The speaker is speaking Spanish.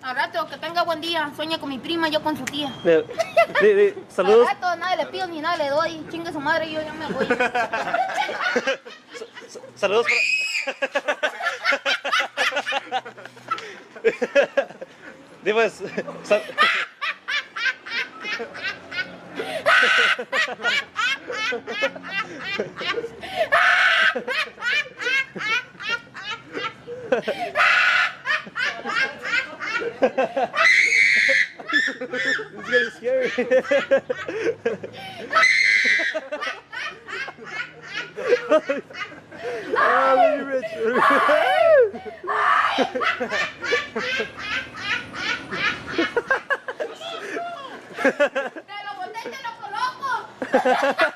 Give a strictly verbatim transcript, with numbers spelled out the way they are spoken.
Al rato, que tenga buen día. Sueña con mi prima, yo con su tía. De, de, de, saludos. Al rato, nada le pido ni nada le doy. Chingue su madre y yo ya me voy. Saludos para... Dime, sal... It's getting scary. Oh, look at Rich. ¡Te lo boté, te lo coloco!